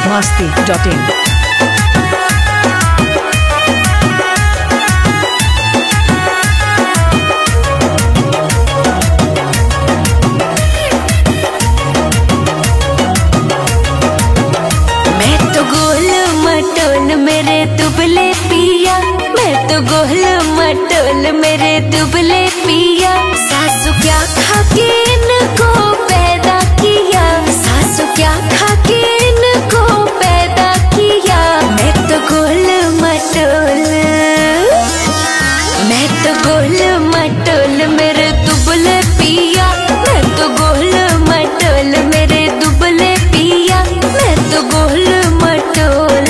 biharmasti.in। मेरे दुबले पिया, मैं तो गोल मटोल मेरे दुबले पिया। सासू क्या खा के इनको पैदा किया, सासू क्या खा के इनको पैदा किया। मैं तो गोल मटोल, मैं तो गोल मटोल मेरे दुबले पिया, मैं तो गोल मटोल मेरे दुबले पिया, मैं तो गोल मटोल।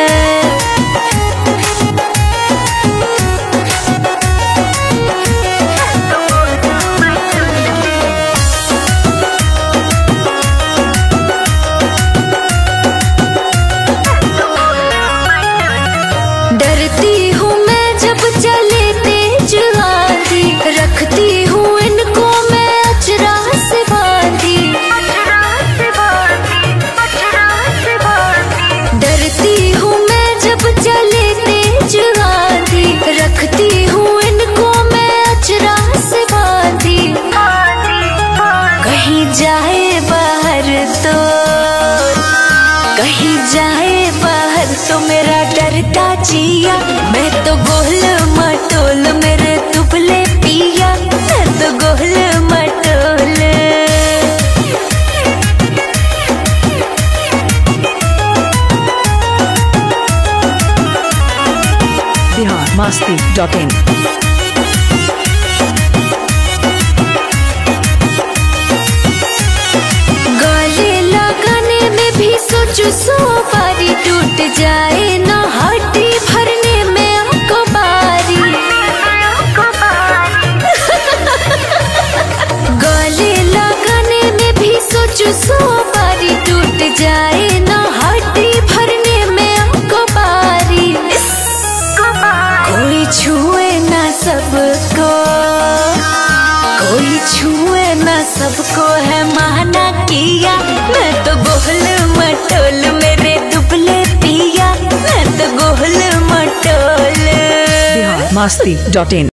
डरती हूँ मैं जब चले तेज आंधी, रखती हूँ इनको मैं अचरा से बांधी। डरती हूँ मैं जब चले तेज आंधी, रखती हूँ इनको मैं अचरा से बांधी। कहीं जाए बाहर तो, कहीं जाए बाहर तो मेरा डरता जिया। मैं तो गोल मटोल मेरे दुबले पिया, मैं तो गोल मटोल। biharmasti.in। गले लगाने में भी सोचू सो बारी, टूट जाए ना हड्डी भरने में आपको बारी। गले लगाने में भी सोचू सो बारी, टूट जाए ना हड्डी भरने में आपको बारी। कोई छुए ना सबको, कोई छुए ना सबको है माना किया। मैं तो गोल मटोल मेरे दुबले पिया, मैं तो गोल मटोल। biharmasti.in।